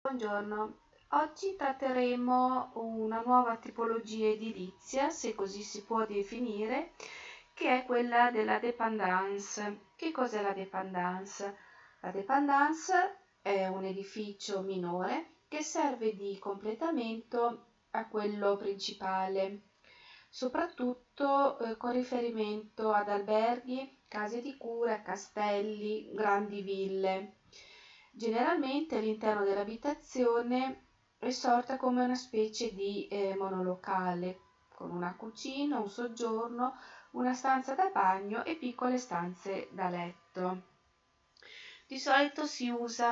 Buongiorno, oggi tratteremo una nuova tipologia edilizia, se così si può definire, che è quella della dépendance. Che cos'è la dépendance? La dépendance è un edificio minore che serve di completamento a quello principale, soprattutto con riferimento ad alberghi, case di cura, castelli, grandi ville. Generalmente all'interno dell'abitazione è sorta come una specie di monolocale, con una cucina, un soggiorno, una stanza da bagno e piccole stanze da letto. Di solito si usa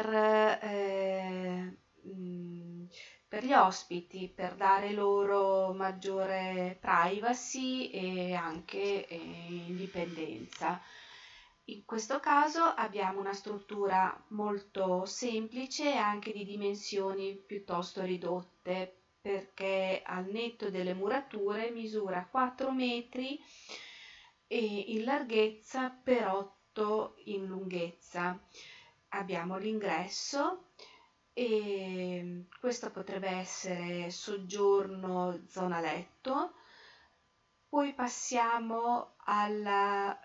per gli ospiti, per dare loro maggiore privacy e anche indipendenza. In questo caso abbiamo una struttura molto semplice e anche di dimensioni piuttosto ridotte, perché al netto delle murature misura 4 metri in larghezza per 8 in lunghezza. Abbiamo l'ingresso e questo potrebbe essere soggiorno zona letto. Poi passiamo alla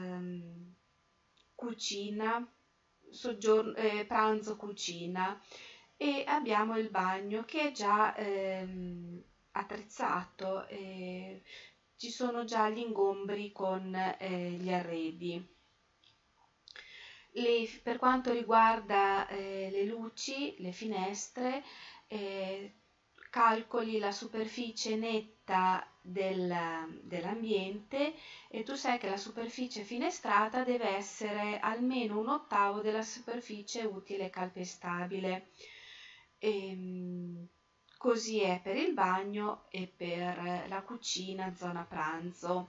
cucina, pranzo cucina, e abbiamo il bagno che è già attrezzato, ci sono già gli ingombri con gli arredi. Per quanto riguarda le luci, le finestre, calcoli la superficie netta dell'ambiente e tu sai che la superficie finestrata deve essere almeno un ottavo della superficie utile calpestabile. Così è per il bagno e per la cucina, zona pranzo.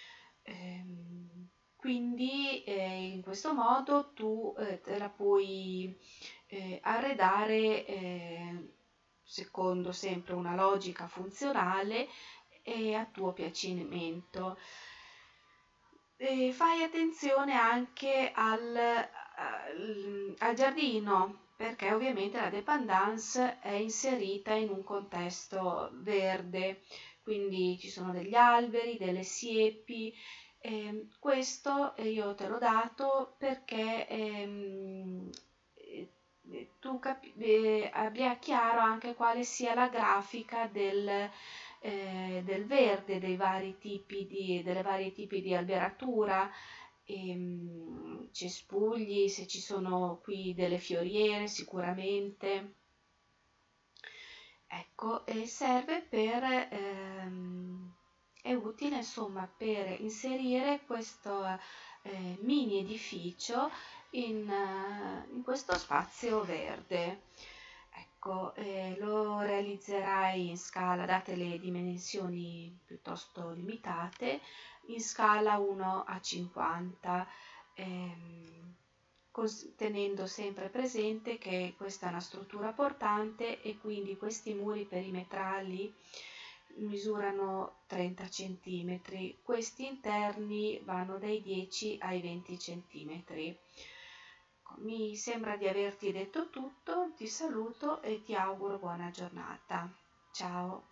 Quindi in questo modo tu te la puoi arredare secondo sempre una logica funzionale e a tuo piacimento. Fai attenzione anche al giardino, perché ovviamente la dépendance è inserita in un contesto verde, quindi ci sono degli alberi, delle siepi. Questo io te l'ho dato perché tu abbia chiaro anche quale sia la grafica del verde, delle varie tipi di alberatura, cespugli, se ci sono qui delle fioriere sicuramente. Ecco, e è utile insomma per inserire questo mini edificio in questo spazio verde. Ecco, lo realizzerai in scala, date le dimensioni piuttosto limitate, in scala 1:50, tenendo sempre presente che questa è una struttura portante e quindi questi muri perimetrali misurano 30 cm, questi interni vanno dai 10 ai 20 cm. Mi sembra di averti detto tutto, ti saluto e ti auguro buona giornata. Ciao!